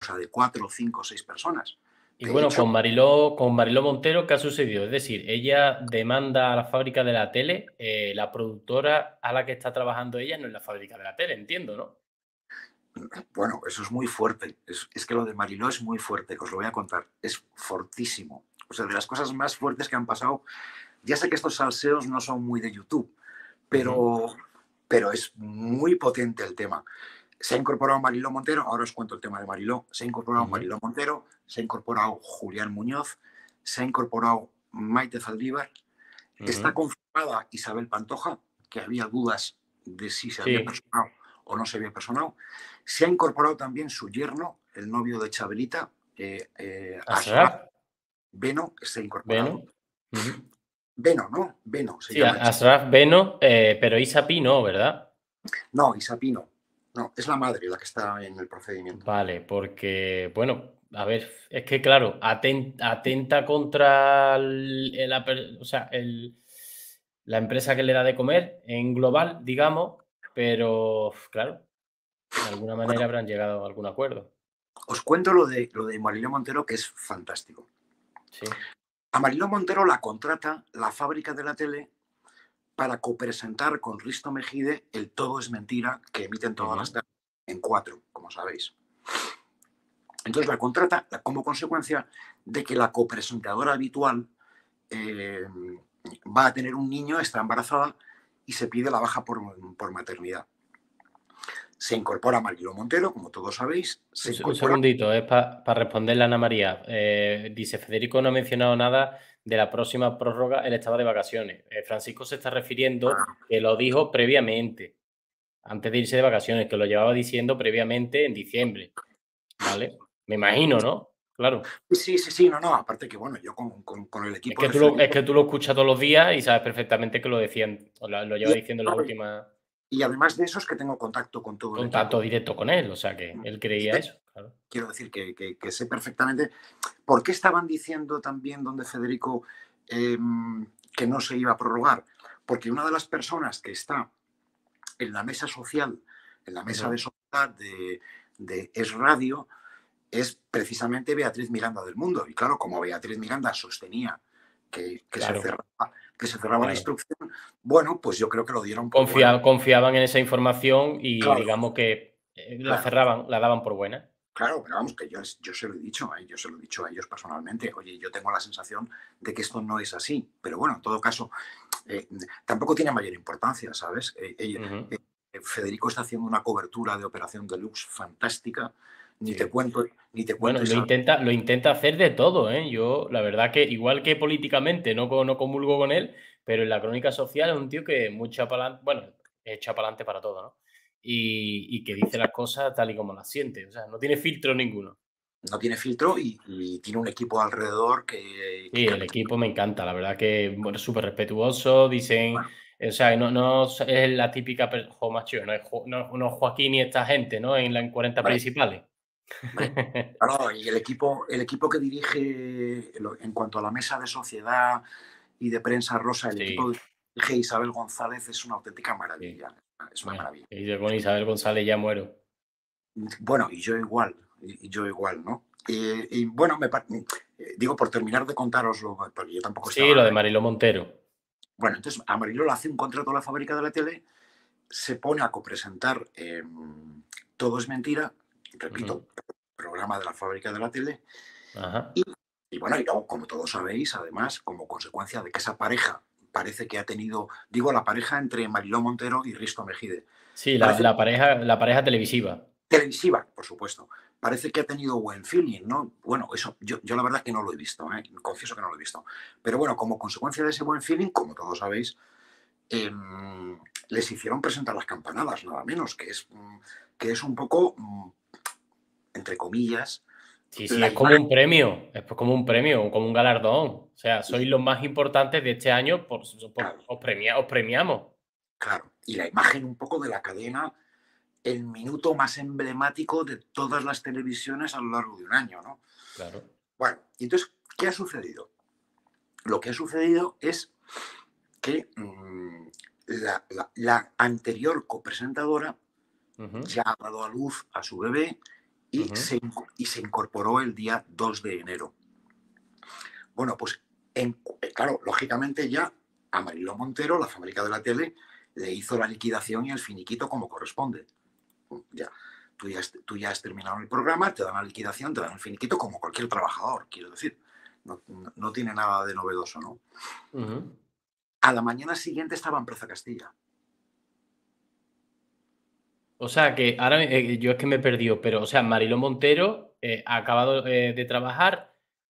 sea, de 4, 5, 6 personas. Y De bueno, hecho, con Mariló Montero, ¿qué ha sucedido? Es decir, ella demanda a la fábrica de la tele, la productora a la que está trabajando ella no es la fábrica de la tele, entiendo, ¿no? bueno, eso es muy fuerte. Es que lo de Mariló es muy fuerte, os lo voy a contar. Es fortísimo. O sea, de las cosas más fuertes que han pasado. Ya sé que estos salseos no son muy de YouTube, Ujú, pero es muy potente el tema. Se ha incorporado Mariló Montero, ahora os cuento el tema de Mariló. Se ha incorporado ujú, Mariló Montero, se ha incorporado Julián Muñoz, se ha incorporado Maite Zaldívar, está ujú. confirmada Isabel Pantoja, que había dudas de si se había Sí, personado o no se había personado. Se ha incorporado también su yerno, el novio de Chabelita, Ashraf Ashraf, Beno, se ha Beno. incorporado. Ujú. Beno, ¿no? Beno se Sí, llama el chico. Ashraf Beno, pero Isapi no, ¿verdad? No, Isapino. No, es la madre la que está en el procedimiento. Vale, porque, bueno, a ver, es que claro, atenta contra o sea, la empresa que le da de comer en global, digamos, pero claro, de alguna manera Bueno, habrán llegado a algún acuerdo. os cuento lo de Mariló Montero, que es fantástico. Sí. A Mariló Montero la contrata la fábrica de la tele para copresentar con Risto Mejide el Todo es mentira que emiten todas las Ujú. tardes en 4, como sabéis. Entonces la contrata como consecuencia de que la copresentadora habitual eh, va a tener un niño, está embarazada y se pide la baja por maternidad. Se incorpora Mariló Montero, como todos sabéis, se Un incorpora. segundito, es para responderle a Ana María. Dice, Federico no ha mencionado nada de la próxima prórroga, él estaba de vacaciones. Francisco se está refiriendo que lo dijo previamente, antes de irse de vacaciones, que lo llevaba diciendo previamente en diciembre, ¿vale? Me imagino, ¿no? Claro. Sí, sí, sí, no, no, aparte que bueno, yo con el Es equipo que de es Federico. que tú lo escuchas todos los días y sabes perfectamente que lo decían, o lo Y, lleva diciendo en las últimas y además de eso es que tengo contacto con todo el contacto equipo. directo con él, o sea que él creía eso, claro. Quiero decir que sé perfectamente por qué estaban diciendo también donde Federico eh, que no se iba a prorrogar. Porque una de las personas que está en la mesa social, en la mesa de Ujú. sociedad de Es Radio, es precisamente Beatriz Miranda del Mundo. Y claro, como Beatriz Miranda sostenía que se Claro, cerraba, que se cerraba la claro. instrucción, bueno, pues yo creo que lo dieron por buena. Confiaban en esa información y Claro, digamos que, la claro, cerraban, la daban por buena. claro, pero vamos, que yo se lo he dicho, yo se lo he dicho a ellos personalmente. Oye, yo tengo la sensación de que esto no es así. Pero bueno, en todo caso, eh, tampoco tiene mayor importancia, ¿sabes? Ujú. Federico está haciendo una cobertura de Operación Deluxe fantástica. Sí. Ni te Bueno, cuento esa. lo intenta hacer de todo, ¿eh? Yo, la verdad que igual que políticamente no comulgo con él, pero en la crónica social es un tío que mucha pa'lante, bueno, echa pa'lante para todo, ¿no? Y que dice las cosas tal y como las siente, o sea, no tiene filtro ninguno. No tiene filtro y tiene un equipo alrededor Sí, el equipo me encanta, la verdad que, bueno, súper respetuoso, dicen, bueno, o sea, no es la típica, jo, macho, no es, no es Joaquín y esta gente, ¿no? En 40 hombre, principales. hombre. Claro, y el equipo que dirige en cuanto a la mesa de sociedad y de prensa rosa, el equipo Sí, que dirige Isabel González es una auténtica sí. maravilla. Es una Bueno, maravilla. y yo con Isabel González ya muero. Bueno, y yo igual, ¿no? Y bueno, digo, por terminar de contároslo, porque yo tampoco Sí, lo de estaba. Mariló Montero. Bueno, entonces Amarillo le hace un contrato a la fábrica de la tele, se pone a copresentar Todo es mentira, Ujú. repito, programa de la fábrica de la tele. Ajá. Y, y bueno, y luego, como todos sabéis, además, como consecuencia de que esa pareja parece que ha tenido, digo, la pareja entre Mariló Montero y Risto Mejide, Sí, parece la pareja televisiva. televisiva, por supuesto, parece que ha tenido buen feeling, ¿no? Bueno, eso yo la verdad que no lo he visto, ¿eh? Confieso que no lo he visto. Pero bueno, como consecuencia de ese buen feeling, como todos sabéis, eh, les hicieron presentar las campanadas, nada menos, que es un poco, entre comillas, Sí, sí, la es como imagen, un premio, es como un premio, como un galardón. O sea, sois los más importantes de este año, claro, os premiamos. claro, y la imagen un poco de la cadena, el minuto más emblemático de todas las televisiones a lo largo de un año, ¿no? Claro. Bueno, y entonces, ¿qué ha sucedido? Lo que ha sucedido es que la anterior copresentadora Ujú. ya ha dado a luz a su bebé y Ujú. y se incorporó el día 2 de enero. Bueno, pues claro, lógicamente ya a Mariló Montero, la fábrica de la tele, le hizo la liquidación y el finiquito como corresponde. Ya, tú ya has terminado el programa, te dan la liquidación, te dan el finiquito como cualquier trabajador, quiero decir. No tiene nada de novedoso, ¿no? Ujú. A la mañana siguiente estaba en Plaza Castilla. O sea que ahora yo es que me he perdido, pero o sea, Mariló Montero ha acabado de trabajar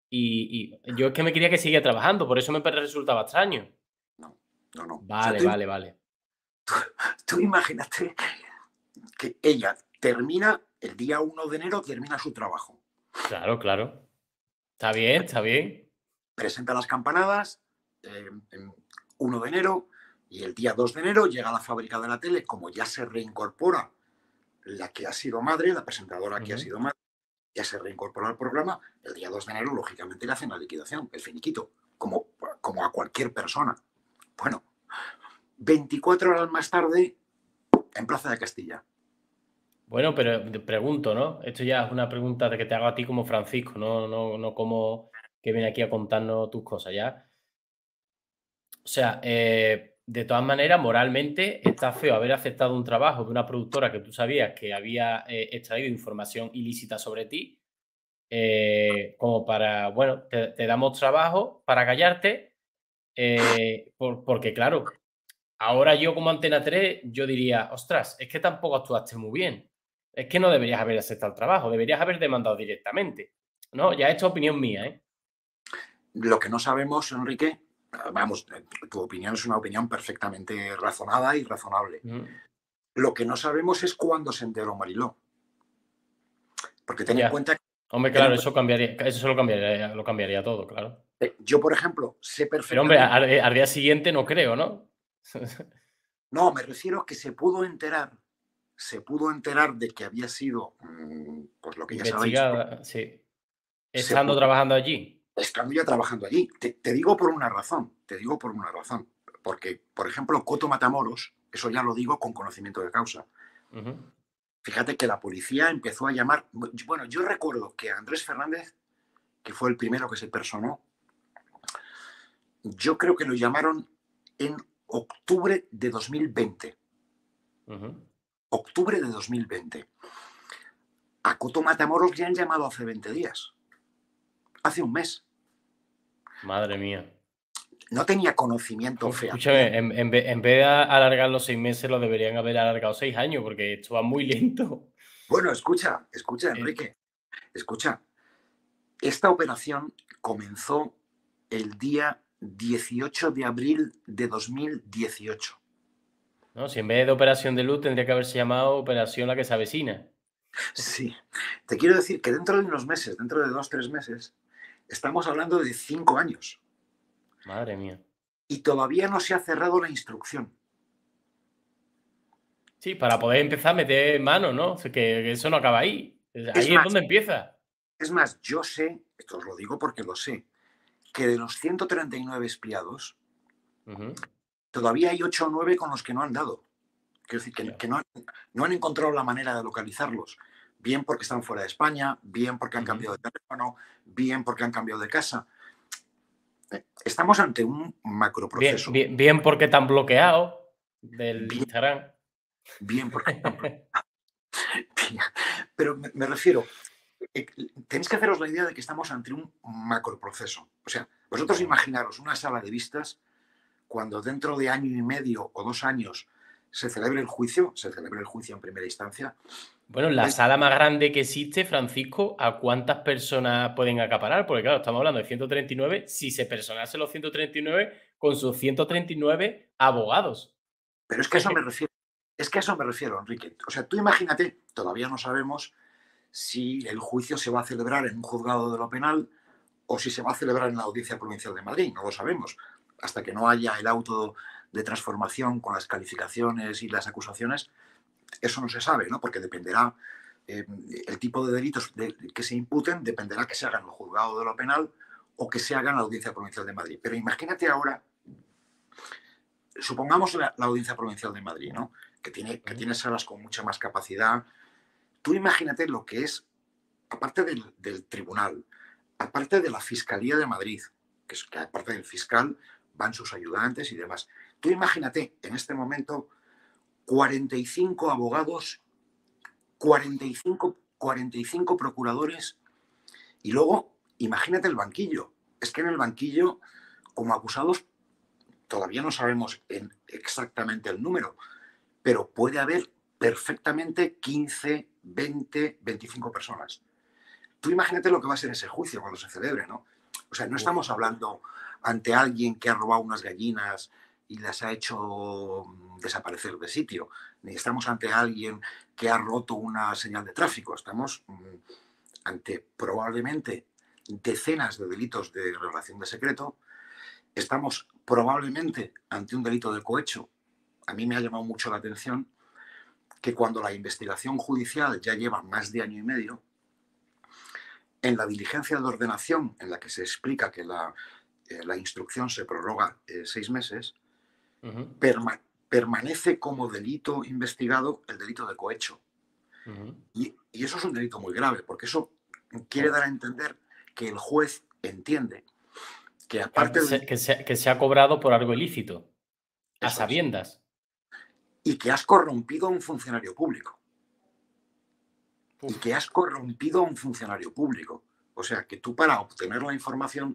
y yo es que me quería que siguiera trabajando, por eso me resultaba extraño. No, no, no. O sea, Vale, vale, vale. tú imagínate que ella termina el día 1 de enero, termina su trabajo. Claro, claro. Está bien, está bien. Presenta las campanadas, en 1 de enero, y el día 2 de enero llega a la fábrica de la tele, como ya se reincorpora la que ha sido madre, la presentadora que ha Ujú. sido madre, ya se reincorpora al programa, el día 2 de enero, lógicamente, le hacen la liquidación, el finiquito, como a cualquier persona. Bueno, 24 horas más tarde, en Plaza de Castilla. Bueno, pero te pregunto, ¿no? Esto ya es una pregunta de que te hago a ti como Francisco, no como que viene aquí a contarnos tus cosas, ¿ya? O sea, de todas maneras, moralmente está feo haber aceptado un trabajo de una productora que tú sabías que había extraído información ilícita sobre ti, como para, bueno, te damos trabajo para callarte, porque claro, ahora yo como Antena 3, yo diría, ostras, es que tampoco actuaste muy bien. Es que no deberías haber aceptado el trabajo, deberías haber demandado directamente. No, ya esto es opinión mía, ¿eh? Lo que no sabemos, Enrique, vamos, tu opinión es una opinión perfectamente razonada y razonable. Ujú. Lo que no sabemos es cuándo se enteró Mariló. Porque Ya. Hombre, claro, ten en eso lo cambiaría todo, claro. yo, por ejemplo, sé Pero hombre, perfectamente, al día siguiente no creo, ¿no? no, me refiero a que se pudo enterar de que había sido, pues lo que ya sabéis, Investigada, sí. se Estando pudo, trabajando allí. estando ya trabajando allí. Te digo por una razón, porque, por ejemplo, Coto Matamoros, eso ya lo digo con conocimiento de causa. Ujú. Fíjate que la policía empezó a llamar, bueno, yo recuerdo que Andrés Fernández, que fue el primero que se personó, yo creo que lo llamaron en octubre de 2020. Ujú. Octubre de 2020. A Coto Matamoros le han llamado hace 20 días, hace un mes. Madre mía. No tenía conocimiento Uf, escúchame, fehaciente. en vez de alargar los 6 meses, lo deberían haber alargado 6 años, porque esto va muy lento. Bueno, escucha, Sí. Enrique, escucha. Esta operación comenzó el día 18 de abril de 2018. ¿No? Si en vez de Operación de Luz tendría que haberse llamado Operación La que se avecina. Sí, te quiero decir que dentro de unos meses, dentro de 2, 3 meses, estamos hablando de 5 años Madre mía. y todavía no se ha cerrado la instrucción. Sí, para poder empezar a meter mano, ¿no? O sea, que eso no acaba ahí. Es Ahí es más, donde empieza. yo sé, esto os lo digo porque lo sé, que de los 139 espiados, Ujú. todavía hay 8 o 9 con los que no han dado. Quiero decir, Hostia. que no han encontrado la manera de localizarlos. Bien porque están fuera de España, bien porque han Ujú. cambiado de teléfono, bien porque han cambiado de casa. Estamos ante un Bien, macroproceso. bien, bien porque te han bloqueado del Bien, Instagram. bien porque están. Pero me refiero, eh, tenéis que haceros la idea de que estamos ante un macroproceso. O sea, vosotros Ujú. imaginaros una sala de vistas cuando dentro de año y medio o 2 años se celebre el juicio en primera instancia. Bueno, la sala más grande que existe, Francisco, ¿a cuántas personas pueden acaparar? Porque claro, estamos hablando de 139, si se personase los 139 con sus 139 abogados. Pero es que a eso me refiero. Es que a eso me refiero, Enrique. O sea, tú imagínate, todavía no sabemos si el juicio se va a celebrar en un juzgado de lo penal o si se va a celebrar en la Audiencia Provincial de Madrid. No lo sabemos. Hasta que no haya el auto de transformación con las calificaciones y las acusaciones, eso no se sabe, ¿no? Porque dependerá, el tipo de delitos que se imputen, dependerá que se haga en el juzgado de lo penal o que se haga en la Audiencia Provincial de Madrid. Pero imagínate ahora, supongamos la Audiencia Provincial de Madrid, ¿no? Que Ujú. tiene salas con mucha más capacidad. Tú imagínate lo que es, aparte del tribunal, aparte de la Fiscalía de Madrid, que aparte del fiscal van sus ayudantes y demás. Tú imagínate en este momento 45 abogados, 45 procuradores y luego imagínate el banquillo. Es que en el banquillo, como acusados, todavía no sabemos exactamente el número, pero puede haber perfectamente 15, 20, 25 personas. Tú imagínate lo que va a ser ese juicio cuando se celebre, ¿no? O sea, no estamos hablando ante alguien que ha robado unas gallinas y las ha hecho desaparecer de sitio, ni estamos ante alguien que ha roto una señal de tráfico, estamos ante probablemente decenas de delitos de relación de secreto, estamos probablemente ante un delito de cohecho. A mí me ha llamado mucho la atención que cuando la investigación judicial ya lleva más de año y medio, en la diligencia de ordenación en la que se explica que la instrucción se prorroga 6 meses, permanece como delito investigado el delito de cohecho. Y eso es un delito muy grave, porque eso quiere dar a entender que el juez entiende que aparte de... Que se ha cobrado por algo ilícito, a sabiendas. Y que has corrompido a un funcionario público. Y que has corrompido a un funcionario público. O sea, que tú para obtener la información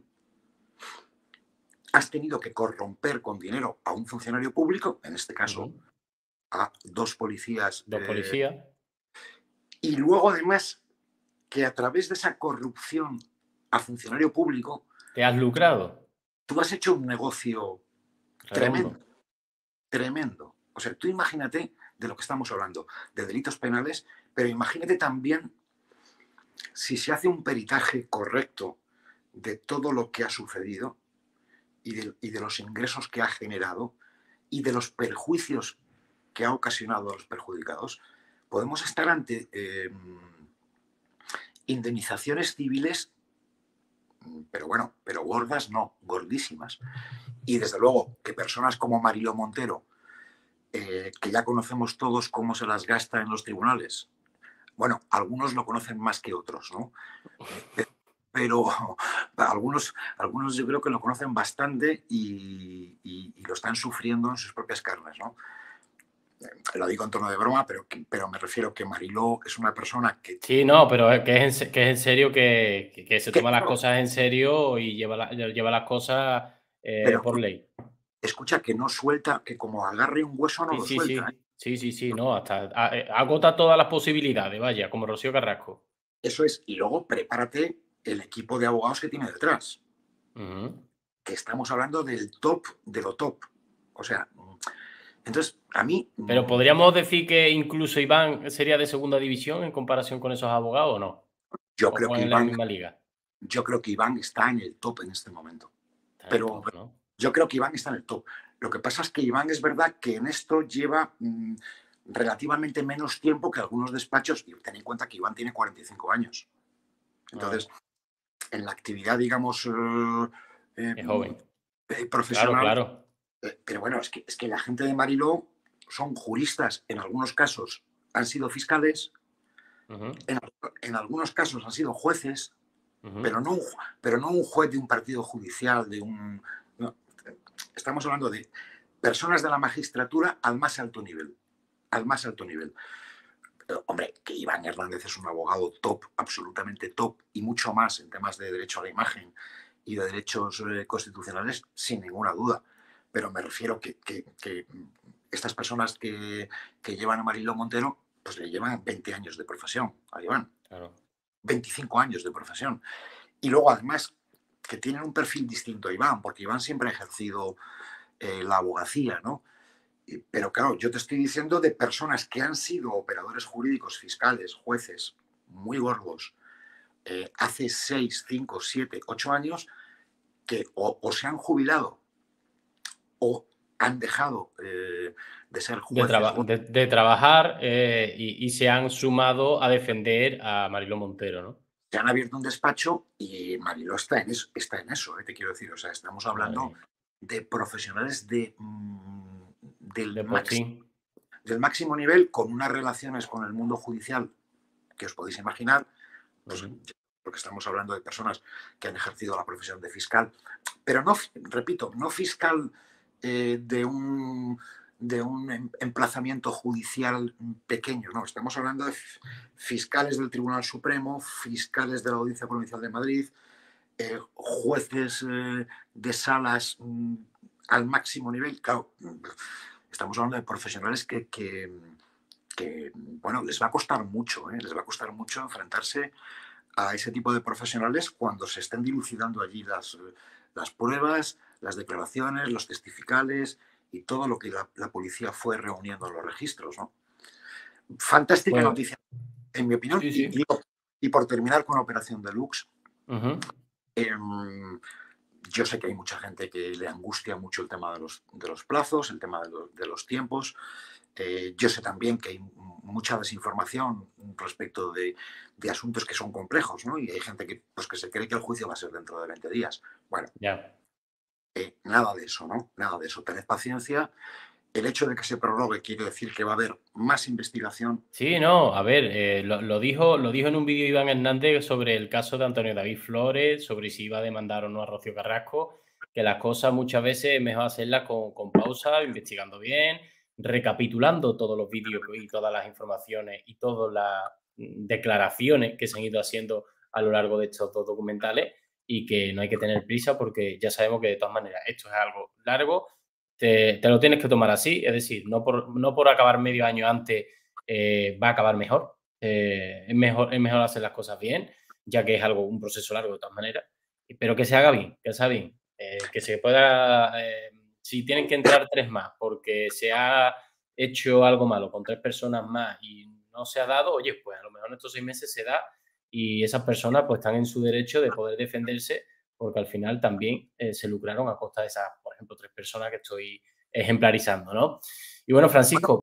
has tenido que corromper con dinero a un funcionario público, en este caso a 2 policías. 2 policías. Y luego además que a través de esa corrupción a funcionario público... ¿Te has lucrado? Tú has hecho un negocio tremendo. Tremendo. O sea, tú imagínate de lo que estamos hablando, de delitos penales, pero imagínate también si se hace un peritaje correcto de todo lo que ha sucedido y de los ingresos que ha generado y de los perjuicios que ha ocasionado a los perjudicados, podemos estar ante indemnizaciones civiles, pero bueno, pero gordas no, gordísimas. Y desde luego que personas como Mariló Montero, que ya conocemos todos cómo se las gasta en los tribunales, bueno, algunos lo conocen más que otros, ¿no? Pero algunos yo creo que lo conocen bastante y lo están sufriendo en sus propias carnes, ¿no? Lo digo en tono de broma, pero me refiero que Mariló es una persona que... Sí, no, pero que es en serio, que se toma las cosas en serio y lleva las cosas por ley. Escucha, que no suelta, que como agarre un hueso no lo suelta. Sí, no, hasta agota todas las posibilidades, vaya, como Rocío Carrasco. Eso es, y luego prepárate el equipo de abogados que tiene detrás. Que estamos hablando del top de lo top. O sea, entonces, a mí... Pero ¿podríamos decir que incluso Iván sería de segunda división en comparación con esos abogados o no? Yo creo que en la misma liga. Yo creo que Iván está en el top en este momento. Pero top, ¿no? Yo creo que Iván está en el top. Lo que pasa es que Iván es verdad que en esto lleva relativamente menos tiempo que algunos despachos. Y ten en cuenta que Iván tiene 45 años. Entonces, en la actividad, digamos, es joven. Profesional. Claro. Pero bueno, es que la gente de Mariló son juristas, en algunos casos han sido fiscales, en algunos casos han sido jueces, pero no un juez de un partido judicial, no. Estamos hablando de personas de la magistratura al más alto nivel. Al más alto nivel. Hombre, que Iván Hernández es un abogado top, absolutamente top, y mucho más en temas de derecho a la imagen y de derechos constitucionales, sin ninguna duda. Pero me refiero que estas personas que llevan a Mariló Montero, pues le llevan 20 años de profesión a Iván. Claro. 25 años de profesión. Y luego, además, que tienen un perfil distinto a Iván, porque Iván siempre ha ejercido la abogacía, ¿no? Pero claro, yo te estoy diciendo de personas que han sido operadores jurídicos, fiscales, jueces, muy gordos, hace 6, 5, 7, 8 años, que o se han jubilado o han dejado de ser jueces. De trabajar y se han sumado a defender a Mariló Montero, ¿no? Se han abierto un despacho y Mariló está en eso, te quiero decir. O sea, estamos hablando de profesionales del máximo nivel, con unas relaciones con el mundo judicial que os podéis imaginar, Pues, porque estamos hablando de personas que han ejercido la profesión de fiscal, pero no, repito, no fiscal de un emplazamiento judicial pequeño, no, estamos hablando de fiscales del Tribunal Supremo, fiscales de la Audiencia Provincial de Madrid, jueces de salas al máximo nivel. Claro, estamos hablando de profesionales que bueno, les va a costar mucho, les va a costar mucho enfrentarse a ese tipo de profesionales cuando se estén dilucidando allí las pruebas, las declaraciones, los testificales y todo lo que la policía fue reuniendo en los registros, ¿no? Fantástica Pues, noticia, en mi opinión. sí, sí. Y por terminar con Operación Deluxe, Uh-huh. yo sé que hay mucha gente que le angustia mucho el tema de los plazos, el tema de los tiempos. Yo sé también que hay mucha desinformación respecto de asuntos que son complejos, ¿no? Y hay gente que, pues, que se cree que el juicio va a ser dentro de 20 días. Bueno, Ya. nada de eso, ¿no? Nada de eso. Tened paciencia. El hecho de que se prorrogue quiere decir que va a haber más investigación. Sí, no, a ver, lo dijo en un vídeo Iván Hernández sobre el caso de Antonio David Flores, sobre si iba a demandar o no a Rocío Carrasco, que las cosas muchas veces es mejor hacerlas con pausa, investigando bien, recapitulando todos los vídeos y todas las informaciones y todas las declaraciones que se han ido haciendo a lo largo de estos dos documentales, y que no hay que tener prisa porque ya sabemos que de todas maneras esto es algo largo, te lo tienes que tomar así, es decir, no por acabar medio año antes va a acabar mejor. Es mejor hacer las cosas bien, ya que es un proceso largo de todas maneras, pero que se haga bien, que se haga bien, que se pueda, si tienen que entrar 3 más porque se ha hecho algo malo con 3 personas más y no se ha dado, oye, pues a lo mejor en estos 6 meses se da y esas personas pues están en su derecho de poder defenderse, porque al final también se lucraron a costa de esas, por ejemplo, 3 personas que estoy ejemplarizando, ¿no? Y bueno, Francisco,